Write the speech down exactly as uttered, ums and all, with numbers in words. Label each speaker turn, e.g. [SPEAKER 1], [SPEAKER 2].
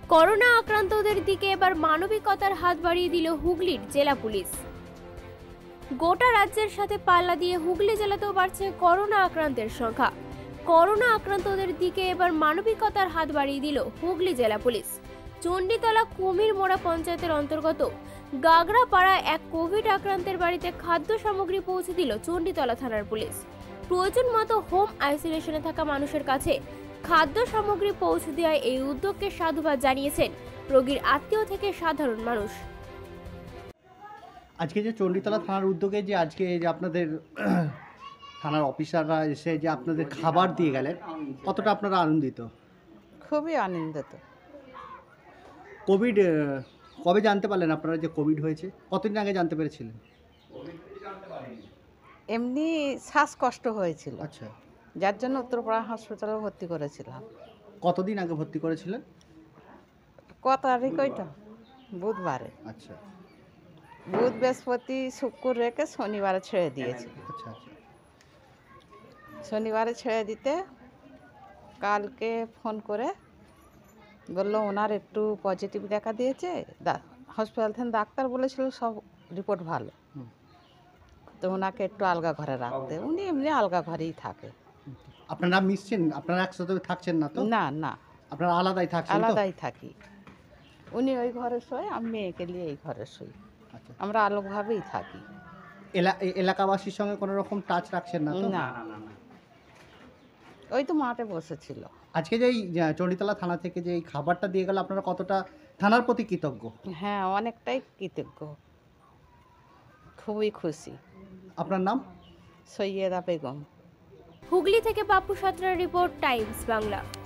[SPEAKER 1] Corona আক্রান্তদের দিকে এবার মানবিকতার হাত বাড়িয়ে দিল হুগলির জেলা পুলিশ। গোটা রাজ্যের সাথে পাল্লা দিয়ে হুগলি জেলাতেও বাড়ছে করোনা আক্রান্তের সংখ্যা। করোনা আক্রান্তদের দিকে এবার মানবিকতার হাত বাড়িয়ে দিল হুগলি জেলা পুলিশ। চণ্ডীতলা কুমির মোড়া পঞ্চায়েতের অন্তর্গত গাগড়াপাড়ায় এক কোভিড আক্রান্তের বাড়িতে খাদ্য সামগ্রী পৌঁছে দিল চণ্ডীতলা থানার পুলিশ। প্রয়োজন মতো হোম আইসোলেশনে থাকা মানুষের কাছে খাদ্য সামগ্রী পৌঁছে দেওয়ায় এই উদ্যোগকে সাধুবাদ জানিয়েছেন রোগীর আত্মীয় থেকে সাধারণ মানুষ।
[SPEAKER 2] আজকে যে চণ্ডীতলা থানার উদ্যোগে যে আজকে যে আপনাদের থানার অফিসাররা এসে যে আপনাদের খাবার দিয়ে গেলেন, কতটা আপনারা আনন্দিত?
[SPEAKER 3] খুবই আনন্দিত।
[SPEAKER 2] কোভিড কবে জানতে পারলেন আপনারা যে কোভিড হয়েছে? কতদিন আগে জানতে পেরেছিলেন?
[SPEAKER 3] এমনি শ্বাসকষ্ট হয়েছিল,
[SPEAKER 2] আচ্ছা,
[SPEAKER 3] যার জন্য উত্তরপাড়া হসপিটালে ভর্তি করেছিলাম।
[SPEAKER 2] কতদিন আগে ভর্তি করেছিলেন?
[SPEAKER 3] কত তারিখ ওইটা? বুধবারে।
[SPEAKER 2] আচ্ছা
[SPEAKER 3] বুধ বৃহস্পতি শুক্র রেখে শনিবারে ছেড়ে দিয়েছি।
[SPEAKER 2] আচ্ছা আচ্ছা
[SPEAKER 3] শনিবারে ছেড়ে দিতে কালকে ফোন করে বললো ওনার একটু পজিটিভ দেখা দিয়েছে, হসপিটাল থেকে ডাক্তার বলেছিল সব রিপোর্ট ভালো, তো ওনাকে একটু আলগা ঘরে রাখতে। উনি এমনি আলগা ঘরেই থাকে।
[SPEAKER 2] আপনারা মিশছেন? আপনারা একসাথে থাকছেন না তো?
[SPEAKER 3] না না,
[SPEAKER 2] আপনারা আলাদাই থাকছেন?
[SPEAKER 3] আলাদাই থাকি। উনি ওই ঘরে শোয়, আমি মেয়েকে নিয়ে এই ঘরে শুই।
[SPEAKER 2] আচ্ছা,
[SPEAKER 3] আমরা আলোকভাবেই থাকি।
[SPEAKER 2] এলাকাবাসীর সঙ্গে কোনো রকম টাচ রাখছেন না তো?
[SPEAKER 3] না, ওই তো মাঠে বসেছিল।
[SPEAKER 2] আজকে যে এই চণ্ডীতলা থানা থেকে যে এই খাবারটা দিয়ে গেল, আপনারা কতটা থানার প্রতি কৃতজ্ঞ?
[SPEAKER 3] হ্যাঁ, অনেকটাই কৃতজ্ঞ, খুবই খুশি।
[SPEAKER 2] আপনার নাম?
[SPEAKER 3] সৈয়দা বেগম।
[SPEAKER 1] হুগলি থেকে বাপু সাঁতরার রিপোর্ট, টাইমস বাংলা।